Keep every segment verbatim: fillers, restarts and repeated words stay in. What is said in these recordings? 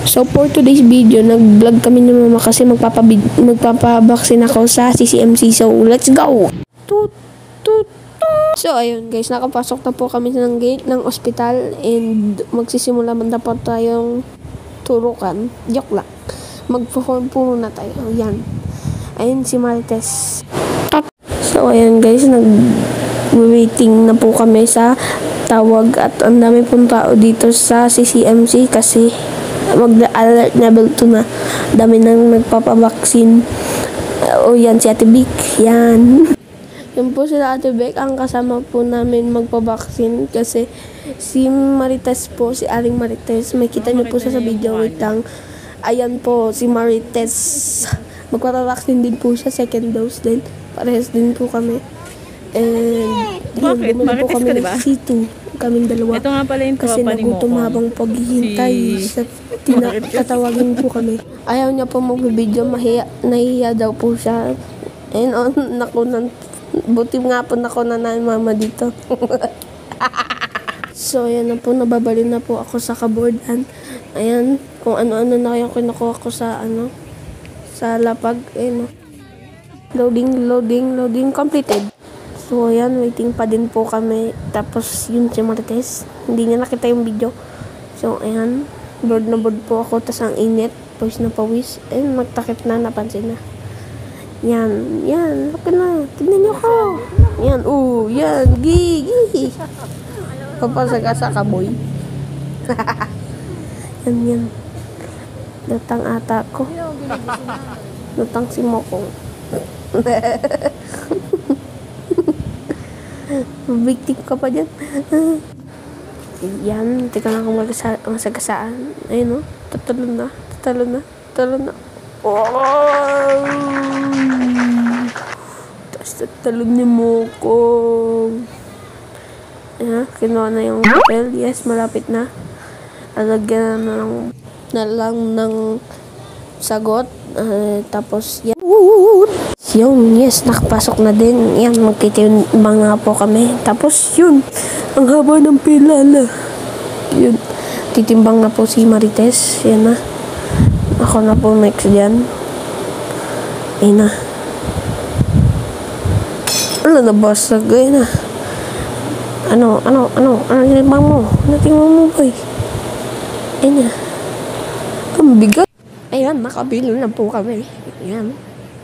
So for today's video, nag-vlog kami ni mama kasi magpapabid magpapabaksin ako sa C C M C. So let's go! Toot, toot, toot. So ayun guys, nakapasok na po kami ng gate ng ospital and magsisimula man na po tayong turukan. Joke lang. Mag-perform po muna tayo. Yan. Ayun si Marites. So ayun guys, nag-waiting na po kami sa tawag at ang dami pong tao dito sa C C M C kasi mag-alert level two na. Dami nang nagpapabaksin. O yan si Ate Vic. Yan. Yan po sila Ate Vic. Ang kasama po namin magpabaksin kasi si Marites po, si Aling Marites. May kita niyo po siya sa video. Wait lang. Ayan po si Marites. Magpapabaksin din po siya. Second dose din. Parehas din po kami. And bakit? Yun, po kami ka, diba? C two. Kaming dalawa. Ito nga pala yung kasi nagutom habang paghihintay si... sa tinatawagin po kami. Ayaw niya po mag-video, mahiya, nahiya daw po siya. And on, naku, nan, buti nga po nako na na mama dito. So, ayan na po, nababalin na po ako sa kabordan. Ayan, kung ano-ano na yung kinukuha ko sa, ano, sa lapag. Ayan, loading, loading, loading, completed. So, ayan, waiting pa din po kami. Tapos, yun si Marites. Hindi niya nakita yung video. So, ayan, bored na bored po ako. Tas ang init, pawis na pawis. Ayun, magtakip na, napansin na. Yan, yan, okay na. Tignan niyo ko. Yan, oo, yan, gigi. Papasagasa ka, boy. Yan, yan. Lutang ata ko. Lutang si Mokong. Victim ka pa dyan. Yan, tika lang kung masagasaan. Ayun o, tatalo na, tatalo na, tatalo na. Oh! Tapos tatalo ni Mokong. Ayan, kinuha na yung papel. Yes, malapit na. Alagyan na ng, na lang ng sagot. Uh, tapos, yan. Yun, yes, nakapasok na din. Yan, magtitimbang nga po kami. Tapos, yun, ang haba ng pila na. Yun, titimbang na po si Marites. Yan na. Ako na po next dyan. Ayun na. Ano na, boss? Ayun na. Ano, ano, ano, ano tinimbang mo? Ano tinimbang mo, boy? Ayun na. Ang bigat. Ayan, nakabilo na po kami. Ayan.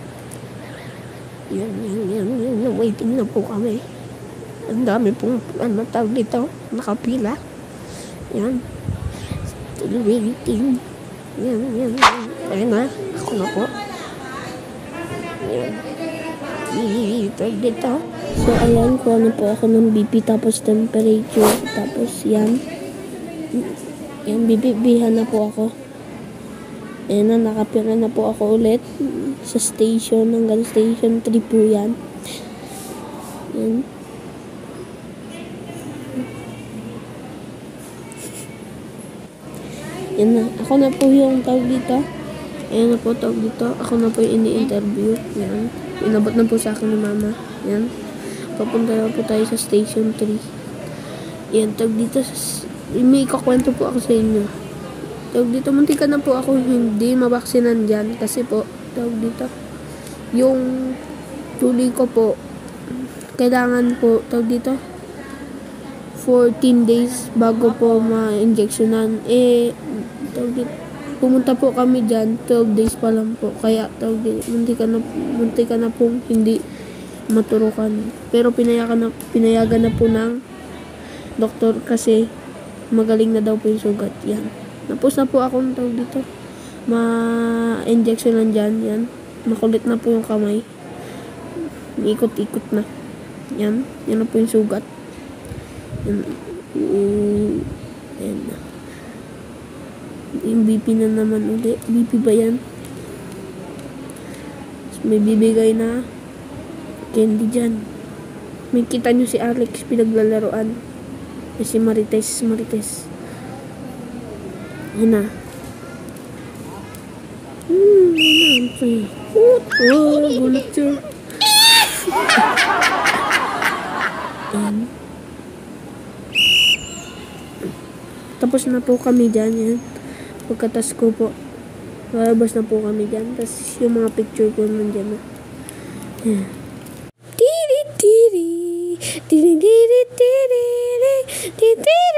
Yan, yan, yan, yan, waiting na po kami. Ang dami pong, ano tawag dito, nakapila. Yan. Still waiting. Yan, yan, yan. Ayun na, ako na po. Yan. Tawag dito. So, ayan, kuha na po ako ng B P, tapos temperature, tapos yan. Yan, bibibihan na po ako. Ayan na, nakapira na po ako ulit sa station, hanggang station three po yan. Ayan. Ayan na, ako na po yung tawag dito. Ayan na po tawag dito. Ako na po yung ini-interview. Ayan. Inabot na po sa akin ni mama. Ayan. Papunta na po tayo sa station three. Ayan, tawag dito. May ikakwento po ako sa inyo. Tawag dito, muntikan na po ako hindi mabaksinan dyan kasi po, tawag dito, yung tuli ko po, kailangan po, tawag dito, fourteen days bago po ma-injectionan. Eh, tawag dito, pumunta po kami dyan, twelve days pa lang po. Kaya, tawag dito, muntikan na, muntikan na po hindi maturukan. Pero pinayagan na, pinayagan na po ng doktor kasi magaling na daw po yung sugat. Yan. Tapos na po akong tawag dito. Ma-injection lang dyan. Yan. Makulit na po yung kamay. Ikot-ikot na. Yan. Yan na po yung sugat. Yan. Yan na. Yung B P na naman ulit. B P ba yan? May bibigay na candy dyan. May kita nyo si Alex pinaglalaroan. Si Marites. Marites. Yan na. Hmm, yan na. Oh, gulat siya. Yan. Tapos na po kami dyan. Yan. Pagkatas ko po, lalabas na po kami dyan. Tapos yung mga picture ko nandyan na. Yeah. Tiri tiri, tiri tiri tiri, tiri tiri.